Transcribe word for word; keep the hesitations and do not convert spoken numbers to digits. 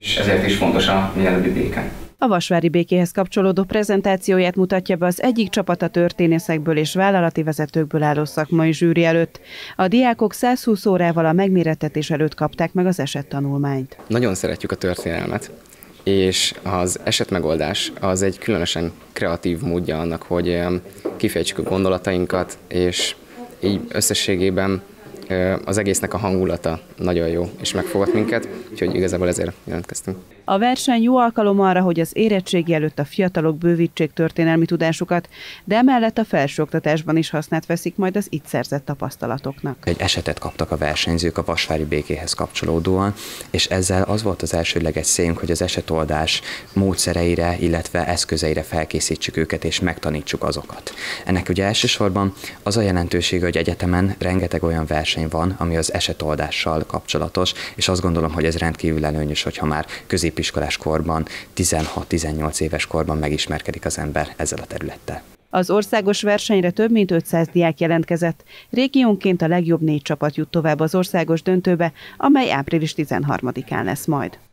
És ezért is fontos a mielőbbi béke. A vasvári békéhez kapcsolódó prezentációját mutatja be az egyik csapat a történészekből és vállalati vezetőkből álló szakmai zsűri előtt. A diákok száz húsz órával a megmérettetés előtt kapták meg az esettanulmányt. Nagyon szeretjük a történelmet, és az esetmegoldás az egy különösen kreatív módja annak, hogy kifejtsük a gondolatainkat, és így összességében az egésznek a hangulata nagyon jó, és megfogott minket, úgyhogy igazából ezért jelentkeztünk. A verseny jó alkalom arra, hogy az érettségi előtt a fiatalok bővítsék történelmi tudásukat, de emellett a felsőoktatásban is hasznát veszik majd az itt szerzett tapasztalatoknak. Egy esetet kaptak a versenyzők a vasvári békéhez kapcsolódóan, és ezzel az volt az elsődleges célunk, hogy az esetoldás módszereire, illetve eszközeire felkészítsük őket, és megtanítsuk azokat. Ennek ugye elsősorban az a jelentősége, hogy egyetemen rengeteg olyan verseny van, ami az esetoldással kapcsolatos, és azt gondolom, hogy ez rendkívül előnyös, hogyha már középiskolás korban, tizenhat-tizennyolc éves korban megismerkedik az ember ezzel a területtel. Az országos versenyre több mint ötszáz diák jelentkezett. Régiónként a legjobb négy csapat jut tovább az országos döntőbe, amely április tizenharmadikán lesz majd.